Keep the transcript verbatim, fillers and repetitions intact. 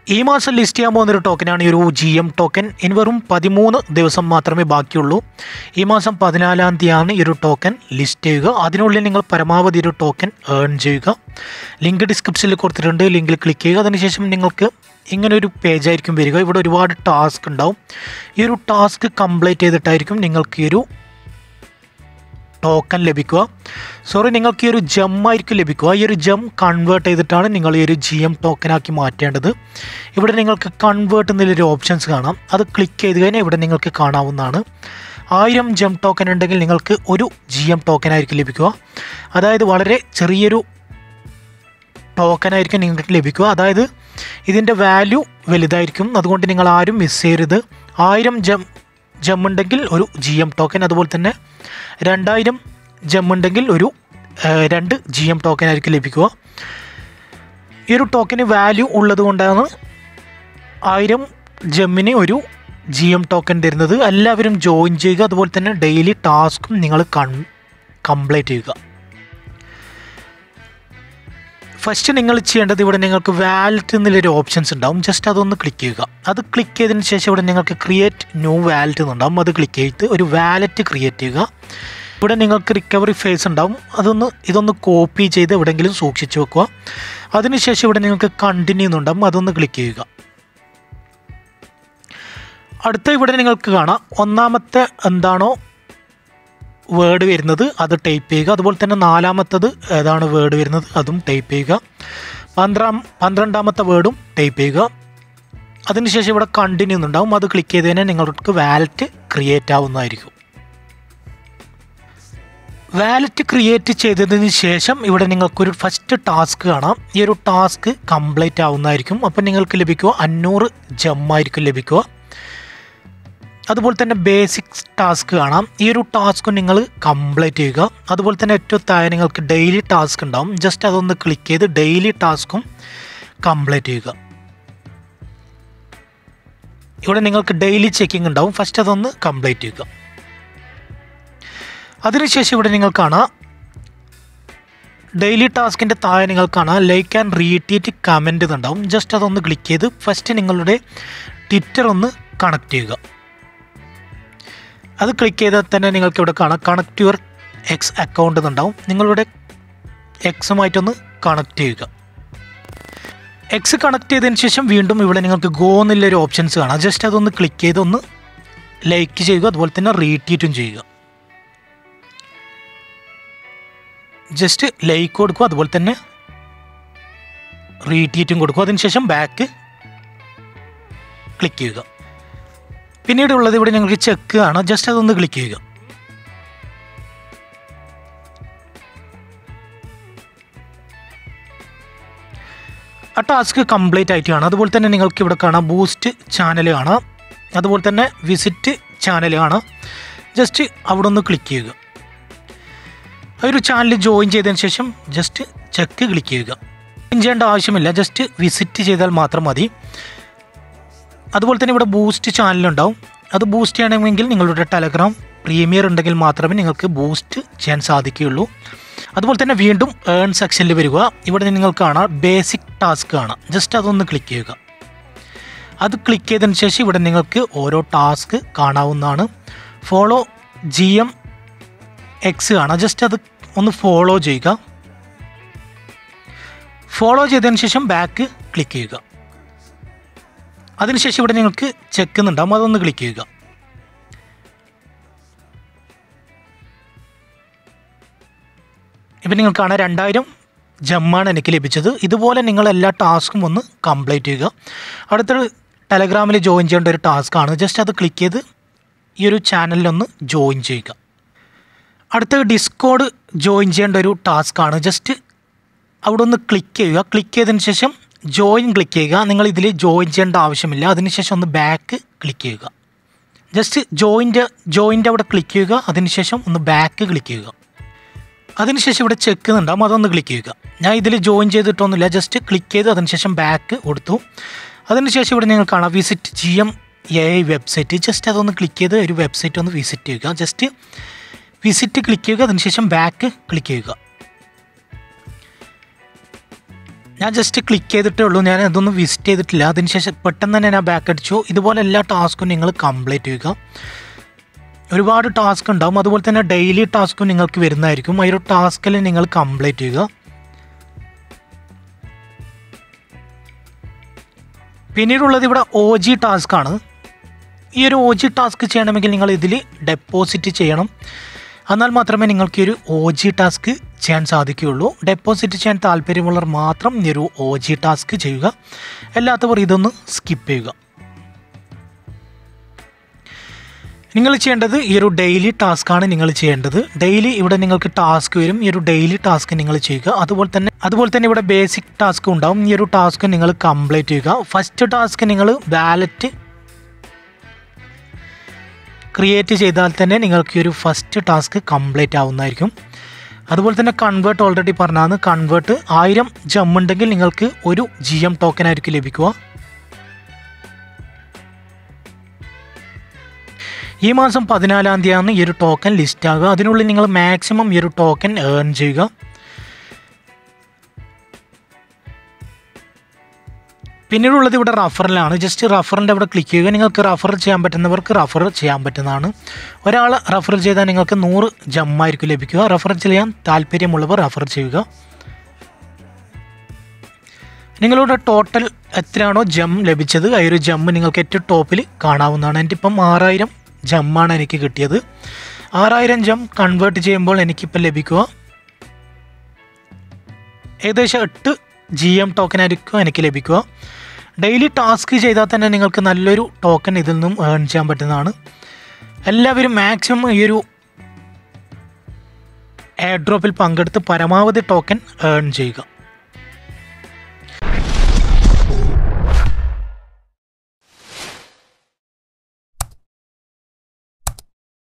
ഈ മാസം ലിസ്റ്റ് ചെയ്യാൻ പോകുന്നൊരു ടോക്കനാണ് ഈ ഒരു ജി എം ടോക്കൻ. ഇനി വെറും പതിമൂന്ന് ദിവസം മാത്രമേ ബാക്കിയുള്ളൂ. ഈ മാസം പതിനാലാം തീയതിയാണ് ഈ ഒരു ടോക്കൻ ലിസ്റ്റ് ചെയ്യുക. അതിനുള്ളിൽ നിങ്ങൾ പരമാവധി ഒരു ടോക്കൻ ഏൺ ചെയ്യുക. ലിങ്ക് ഡിസ്ക്രിപ്ഷനിൽ കൊടുത്തിട്ടുണ്ട്, ലിങ്കിൽ ക്ലിക്ക് ചെയ്യുക. അതിനുശേഷം നിങ്ങൾക്ക് ഇങ്ങനൊരു പേജായിരിക്കും വരിക. ഇവിടെ ഒരുപാട് ടാസ്ക് ഉണ്ടാവും. ഈ ഒരു ടാസ്ക് കംപ്ലീറ്റ് ചെയ്തിട്ടായിരിക്കും നിങ്ങൾക്ക് ഈ ഒരു ടോക്കൻ ലഭിക്കുക. സോറി നിങ്ങൾക്ക് ഈ ഒരു ജം ആയിരിക്കും ലഭിക്കുക. ഈ ഒരു ജം കൺവേർട്ട് ചെയ്തിട്ടാണ് നിങ്ങൾ ഈ ഒരു ജി എം ടോക്കനാക്കി മാറ്റേണ്ടത്. ഇവിടെ നിങ്ങൾക്ക് കൺവേർട്ട് എന്നൊരു ഓപ്ഷൻസ് കാണാം. അത് ക്ലിക്ക് ചെയ്ത് കഴിഞ്ഞാൽ ഇവിടെ നിങ്ങൾക്ക് കാണാവുന്നതാണ്. ആയിരം ജം ടോക്കൻ ഉണ്ടെങ്കിൽ നിങ്ങൾക്ക് ഒരു ജി എം ടോക്കനായിരിക്കും ലഭിക്കുക. അതായത് വളരെ ചെറിയൊരു ടോക്കനായിരിക്കും നിങ്ങൾക്ക് ലഭിക്കുക. അതായത് ഇതിൻ്റെ വാല്യൂ വലുതായിരിക്കും. അതുകൊണ്ട് നിങ്ങൾ ആരും മിസ് ചെയ്യരുത്. ആയിരം ജം ജം ഉണ്ടെങ്കിൽ ഒരു ജി എം ടോക്കൻ, അതുപോലെ തന്നെ രണ്ടായിരം ജം ഉണ്ടെങ്കിൽ ഒരു രണ്ട് ജി എം ടോക്കൻ ആയിരിക്കും ലഭിക്കുക. ഈ ഒരു ടോക്കന് വാല്യൂ ഉള്ളത് കൊണ്ടാണ് ആയിരം ജമ്മിന് ഒരു ജി എം ടോക്കൻ തരുന്നത്. എല്ലാവരും ജോയിൻ ചെയ്യുക. അതുപോലെ തന്നെ ഡെയിലി ടാസ്കും നിങ്ങൾ കൺ കംപ്ലീറ്റ് ചെയ്യുക. ഫസ്റ്റ് നിങ്ങൾ ചെയ്യേണ്ടത് ഇവിടെ നിങ്ങൾക്ക് വാലറ്റ് എന്നുള്ളൊരു ഓപ്ഷൻസ് ഉണ്ടാവും. ജസ്റ്റ് അതൊന്ന് ക്ലിക്ക് ചെയ്യുക. അത് ക്ലിക്ക് ചെയ്തതിന് ശേഷം ഇവിടെ നിങ്ങൾക്ക് ക്രിയേറ്റ് ന്യൂ വാലറ്റ് എന്നുണ്ടാവും. അത് ക്ലിക്ക് ചെയ്ത് ഒരു വാലറ്റ് ക്രിയേറ്റ് ചെയ്യുക. ഇവിടെ നിങ്ങൾക്ക് റിക്കവറി ഫേസ് ഉണ്ടാവും. അതൊന്ന് ഇതൊന്ന് കോപ്പി ചെയ്ത് എവിടെയെങ്കിലും സൂക്ഷിച്ച് വെക്കുക. അതിനുശേഷം ഇവിടെ നിങ്ങൾക്ക് കണ്ടിന്യൂ എന്നുണ്ടാവും. അതൊന്ന് ക്ലിക്ക് ചെയ്യുക. അടുത്ത ഇവിടെ നിങ്ങൾക്ക് കാണാം ഒന്നാമത്തെ എന്താണോ വേർഡ് വരുന്നത് അത് ടൈപ്പ് ചെയ്യുക. അതുപോലെ തന്നെ നാലാമത്തത് ഏതാണ് വേർഡ് വരുന്നത് അതും ടൈപ്പ് ചെയ്യുക. പന്ത്രണ്ടാം പന്ത്രണ്ടാമത്തെ വേർഡും ടൈപ്പ് ചെയ്യുക. അതിനുശേഷം ഇവിടെ കണ്ടിന്യൂ എന്നുണ്ടാവും. അത് ക്ലിക്ക് ചെയ്ത് കഴിഞ്ഞാൽ നിങ്ങൾക്ക് വാലറ്റ് ക്രിയേറ്റ് ആവുന്നതായിരിക്കും. വാലറ്റ് ക്രിയേറ്റ് ചെയ്തതിന് ശേഷം ഇവിടെ നിങ്ങൾക്കൊരു ഫസ്റ്റ് ടാസ്ക് കാണാം. ഈ ഒരു ടാസ്ക് കംപ്ലീറ്റ് ആവുന്നതായിരിക്കും. അപ്പോൾ നിങ്ങൾക്ക് ലഭിക്കുക അഞ്ഞൂറ് ജമ്മായിരിക്കും ലഭിക്കുക. അതുപോലെ തന്നെ ബേസിക് ടാസ്ക് കാണാം. ഈ ഒരു ടാസ്ക് നിങ്ങൾ കംപ്ലീറ്റ് ചെയ്യുക. അതുപോലെ തന്നെ ഏറ്റവും താഴെ നിങ്ങൾക്ക് ഡെയിലി ടാസ്ക് ഉണ്ടാവും. ജസ്റ്റ് അതൊന്ന് ക്ലിക്ക് ചെയ്ത് ഡെയിലി ടാസ്കും കംപ്ലീറ്റ് ചെയ്യുക. ഇവിടെ നിങ്ങൾക്ക് ഡെയിലി ചെക്കിംഗ് ഉണ്ടാവും. ഫസ്റ്റ് അതൊന്ന് കംപ്ലീറ്റ് ചെയ്യുക. അതിനുശേഷം ഇവിടെ നിങ്ങൾ കാണാം ഡെയിലി ടാസ്കിൻ്റെ താഴെ നിങ്ങൾ കാണാം ലൈക്ക് ആൻഡ് റീട്വീറ്റ് കമൻറ്റ് എന്നുണ്ടാവും. ജസ്റ്റ് അതൊന്ന് ക്ലിക്ക് ചെയ്ത് ഫസ്റ്റ് നിങ്ങളുടെ ട്വിറ്റർ ഒന്ന് കണക്ട് ചെയ്യുക. അത് ക്ലിക്ക് ചെയ്താൽ തന്നെ നിങ്ങൾക്ക് ഇവിടെ കാണാം കണക്ട് യുവർ എക്സ് അക്കൗണ്ട് എന്നുണ്ടാവും. നിങ്ങളുടെ എക്സുമായിട്ടൊന്ന് കണക്ട് ചെയ്യുക. എക്സ് കണക്ട് ചെയ്തതിന് ശേഷം വീണ്ടും ഇവിടെ നിങ്ങൾക്ക് ഗോ എന്നുള്ളൊരു ഓപ്ഷൻസ് കാണാം. ജസ്റ്റ് അതൊന്ന് ക്ലിക്ക് ചെയ്ത് ഒന്ന് ലൈക്ക് ചെയ്യുക. അതുപോലെ തന്നെ റീട്വീറ്റും ചെയ്യുക. ജസ്റ്റ് ലൈക്ക് കൊടുക്കുക. അതുപോലെ തന്നെ റീട്വീറ്റും കൊടുക്കുക. അതിനുശേഷം ബാക്ക് ക്ലിക്ക് ചെയ്യുക. പിന്നീട് ഉള്ളത് ഇവിടെ നിങ്ങൾക്ക് ചെക്ക് ആണ്. ജസ്റ്റ് അതൊന്ന് ക്ലിക്ക് ചെയ്യുക. ആ ടാസ്ക് കംപ്ലീറ്റ് ആയിട്ട് കാണാം. അതുപോലെ തന്നെ നിങ്ങൾക്ക് ഇവിടെ കാണാം ബൂസ്റ്റ് ചാനൽ കാണാം. അതുപോലെ തന്നെ വിസിറ്റ് ചാനൽ കാണാം. ജസ്റ്റ് അവിടെ ഒന്ന് ക്ലിക്ക് ചെയ്യുക. ആ ഒരു ചാനൽ ജോയിൻ ചെയ്തതിന് ശേഷം ജസ്റ്റ് ചെക്ക് ക്ലിക്ക് ചെയ്യുക. ജോയിൻ ചെയ്യേണ്ട ആവശ്യമില്ല, ജസ്റ്റ് വിസിറ്റ് ചെയ്താൽ മാത്രം മതി. അതുപോലെ തന്നെ ഇവിടെ ബൂസ്റ്റ് ചാനലുണ്ടാവും. അത് ബൂസ്റ്റ് ചെയ്യണമെങ്കിൽ നിങ്ങളുടെ ടെലഗ്രാം പ്രീമിയർ ഉണ്ടെങ്കിൽ മാത്രമേ നിങ്ങൾക്ക് ബൂസ്റ്റ് ചെയ്യാൻ സാധിക്കുകയുള്ളൂ. അതുപോലെ തന്നെ വീണ്ടും ഏൺ സെക്ഷനിൽ വരിക. ഇവിടെ നിങ്ങൾക്ക് കാണാം ബേസിക് ടാസ്ക് കാണാം. ജസ്റ്റ് അതൊന്ന് ക്ലിക്ക് ചെയ്യുക. അത് ക്ലിക്ക് ചെയ്തതിന് ശേഷം ഇവിടെ നിങ്ങൾക്ക് ഓരോ ടാസ്ക് കാണാവുന്നതാണ്. ഫോളോ ജി എം എക്സ് കാണാം. ജസ്റ്റ് അത് ഒന്ന് ഫോളോ ചെയ്യുക. ഫോളോ ചെയ്തതിന് ശേഷം ബാക്ക് ക്ലിക്ക് ചെയ്യുക. അതിനുശേഷം ഇവിടെ നിങ്ങൾക്ക് ചെക്ക് എന്നുണ്ടാവും. അതൊന്ന് ക്ലിക്ക് ചെയ്യുക. ഇപ്പം നിങ്ങൾക്ക് കാണാം രണ്ടായിരം ജമ്മാണ് എനിക്ക് ലഭിച്ചത്. ഇതുപോലെ നിങ്ങൾ എല്ലാ ടാസ്കും ഒന്ന് കംപ്ലീറ്റ് ചെയ്യുക. അടുത്തൊരു ടെലഗ്രാമിൽ ജോയിൻ ചെയ്യേണ്ട ഒരു ടാസ്ക്കാണ്. ജസ്റ്റ് അത് ക്ലിക്ക് ചെയ്ത് ഈ ഒരു ചാനലിലൊന്ന് ജോയിൻ ചെയ്യുക. അടുത്ത ഡിസ്കോഡ് ജോയിൻ ചെയ്യേണ്ട ഒരു ടാസ്ക്കാണ്. ജസ്റ്റ് അവിടെ ഒന്ന് ക്ലിക്ക് ചെയ്യുക. ക്ലിക്ക് ചെയ്തതിന് ശേഷം ജോയിൻ ക്ലിക്ക് ചെയ്യുക. നിങ്ങൾ ഇതിൽ ജോയിൻ ചെയ്യേണ്ട ആവശ്യമില്ല. അതിനുശേഷം ഒന്ന് ബാക്ക് ക്ലിക്ക് ചെയ്യുക. ജസ്റ്റ് ജോയിൻ്റെ ജോയിൻ്റെ അവിടെ ക്ലിക്ക് ചെയ്യുക. അതിനുശേഷം ഒന്ന് ബാക്ക് ക്ലിക്ക് ചെയ്യുക. അതിനുശേഷം ഇവിടെ ചെക്ക് എന്നുണ്ടാവും. അതൊന്ന് ക്ലിക്ക് ചെയ്യുക. ഞാൻ ഇതിൽ ജോയിൻ ചെയ്തിട്ടൊന്നുമില്ല, ജസ്റ്റ് ക്ലിക്ക് ചെയ്ത് അതിനുശേഷം ബാക്ക് കൊടുത്തു. അതിനുശേഷം ഇവിടെ നിങ്ങൾ കാണാം visit G M A I website. Just അതൊന്ന് ക്ലിക്ക് ചെയ്ത് ഒരു വെബ്സൈറ്റ് ഒന്ന് വിസിറ്റ് ചെയ്യുക. ജസ്റ്റ് വിസിറ്റ് ക്ലിക്ക് ചെയ്യുക. അതിനുശേഷം ബാക്ക് ക്ലിക്ക് ചെയ്യുക. ഞാൻ ജസ്റ്റ് ക്ലിക്ക് ചെയ്തിട്ടേ ഉള്ളൂ, ഞാൻ അതൊന്നും വിസിറ്റ് ചെയ്തിട്ടില്ല. അതിനുശേഷം പെട്ടെന്ന് തന്നെ ഞാൻ ബാക്ക് അടിച്ചു. ഇതുപോലെ എല്ലാ ടാസ്കും നിങ്ങൾ കംപ്ലീറ്റ് ചെയ്യുക. ഒരുപാട് ടാസ്ക് ഉണ്ടാകും, അതുപോലെ തന്നെ ഡെയിലി ടാസ്കും നിങ്ങൾക്ക് വരുന്നതായിരിക്കും. ആ ഒരു ടാസ്കിൽ നിങ്ങൾ കംപ്ലീറ്റ് ചെയ്യുക. പിന്നീടുള്ളത് ഇവിടെ ഒ ജി ടാസ്ക് ആണ്. ഈ ഒരു ഒ ജി ടാസ്ക് ചെയ്യണമെങ്കിൽ നിങ്ങൾ ഇതിൽ ഡെപ്പോസിറ്റ് ചെയ്യണം. എന്നാൽ മാത്രമേ നിങ്ങൾക്ക് ഈ ഒരു ഒ ജി ടാസ്ക് ചെയ്യാൻ സാധിക്കുകയുള്ളൂ. ഡെപ്പോസിറ്റ് ചെയ്യാൻ താല്പര്യമുള്ളവർ മാത്രം ഈ ഒരു ഒ ജി ടാസ്ക് ചെയ്യുക, അല്ലാത്തവർ ഇതൊന്ന് സ്കിപ്പ് ചെയ്യുക. നിങ്ങൾ ചെയ്യേണ്ടത് ഈ ഒരു ഡെയിലി ടാസ്ക്കാണ് നിങ്ങൾ ചെയ്യേണ്ടത്. ഡെയിലി ഇവിടെ നിങ്ങൾക്ക് ടാസ്ക് വരും. ഈ ഒരു ഡെയിലി ടാസ്ക് നിങ്ങൾ ചെയ്യുക. അതുപോലെ തന്നെ അതുപോലെ തന്നെ ഇവിടെ ബേസിക് ടാസ്ക് ഉണ്ടാവും. ഈ ഒരു ടാസ്ക് നിങ്ങൾ കംപ്ലീറ്റ് ചെയ്യുക. ഫസ്റ്റ് ടാസ്ക് നിങ്ങൾ വാലറ്റ് ക്രിയേറ്റ് ചെയ്താൽ തന്നെ നിങ്ങൾക്ക് ഈ ഒരു ഫസ്റ്റ് ടാസ്ക് കംപ്ലീറ്റ് ആവുന്നതായിരിക്കും. അതുപോലെ തന്നെ കൺവേർട്ട് ഓൾറെഡി പറഞ്ഞാണ്. കൺവേർട്ട് ആയിരം ജം ഉണ്ടെങ്കിൽ നിങ്ങൾക്ക് ഒരു ജി എം ടോക്കൻ ആയിരിക്കും ലഭിക്കുക. ഈ മാസം പതിനാലാം തീയതിയാണ് ഈ ഒരു ടോക്കൻ ലിസ്റ്റ് ആകുക. അതിനുള്ളിൽ നിങ്ങൾ മാക്സിമം ഈ ഒരു ടോക്കൻ ഏൺ ചെയ്യുക. പിന്നീടുള്ളത് ഇവിടെ റഫറിലാണ്. ജസ്റ്റ് റഫറിൻ്റെ അവിടെ ക്ലിക്ക് ചെയ്യുക. നിങ്ങൾക്ക് റഫർ ചെയ്യാൻ പറ്റുന്നവർക്ക് റഫർ ചെയ്യാൻ പറ്റുന്നതാണ്. ഒരാൾ റഫർ ചെയ്താൽ നിങ്ങൾക്ക് നൂറ് ജമ്മായിരിക്കും ലഭിക്കുക. റഫർ ചെയ്യാൻ താല്പര്യമുള്ളവർ റഫർ ചെയ്യുക. നിങ്ങളുടെ ടോട്ടൽ എത്രയാണോ ജം ലഭിച്ചത് ആ ഒരു ജമ്മ് നിങ്ങൾക്ക് ഏറ്റവും ടോപ്പിൽ കാണാവുന്നതാണ്. എൻ്റെ ഇപ്പം ആറായിരം ജമ്മാണ് എനിക്ക് കിട്ടിയത്. ആറായിരം ജം കൺവേർട്ട് ചെയ്യുമ്പോൾ എനിക്കിപ്പോൾ ലഭിക്കുക ഏകദേശം എട്ട് ജി എം ടോക്കൻ ആയിരിക്കും എനിക്ക് ലഭിക്കുക. ഡെയിലി ടാസ്ക് ചെയ്താൽ തന്നെ നിങ്ങൾക്ക് നല്ലൊരു ടോക്കൻ ഇതിൽ നിന്നും ഏൺ ചെയ്യാൻ പറ്റുന്നതാണ്. എല്ലാവരും മാക്സിമം ഈ ഒരു എയർ ഡ്രോപ്പിൽ പങ്കെടുത്ത് പരമാവധി ടോക്കൻ ഏൺ ചെയ്യുക.